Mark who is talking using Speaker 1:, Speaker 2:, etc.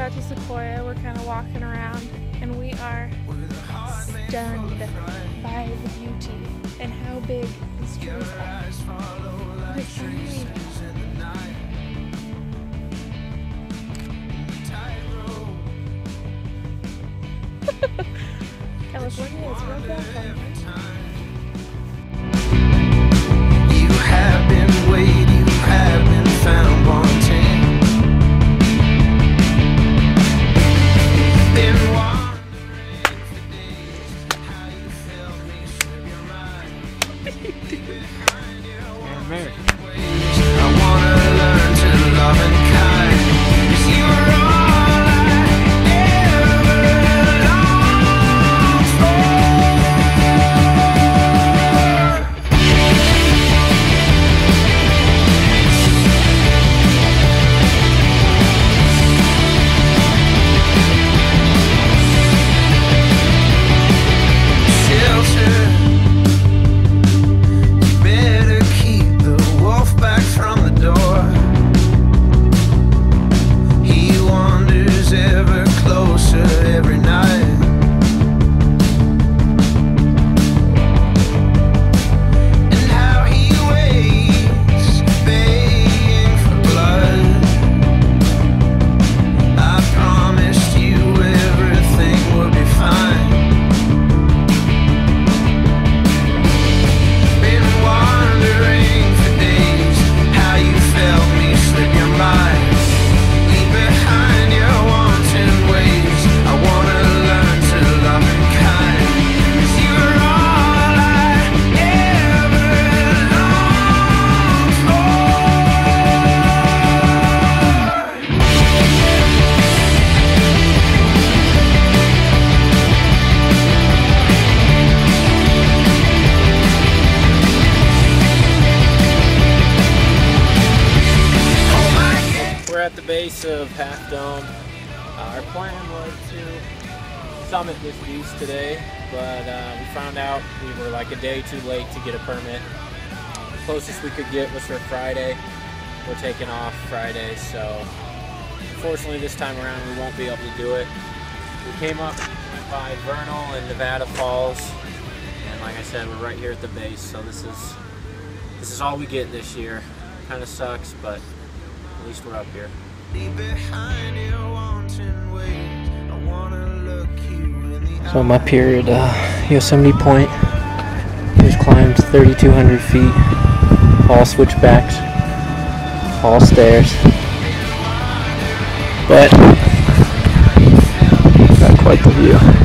Speaker 1: got to Sequoia. We're kind of walking around and we are stunned by the beauty and how big these trees are. It's huge. California is real California.
Speaker 2: You have been waiting, you have been found wanting. Been wondering for days how you felt me slip your mind. Behind your ways, I wanna learn to love and kind. 'Cause you are all I ever longed for.
Speaker 3: At the base of Half Dome. Our plan was to summit this beast today, but we found out we were like a day too late to get a permit. The closest we could get was for Friday. We're taking off Friday, so unfortunately this time around we won't be able to do it. We came up, went by Vernal and Nevada Falls, and like I said, we're right here at the base, so this is all we get this year. Kind of sucks, but at least we're up here.
Speaker 4: So I'm up here at Yosemite Point. Just climbed 3,200 feet, all switchbacks, all stairs, but got quite the view.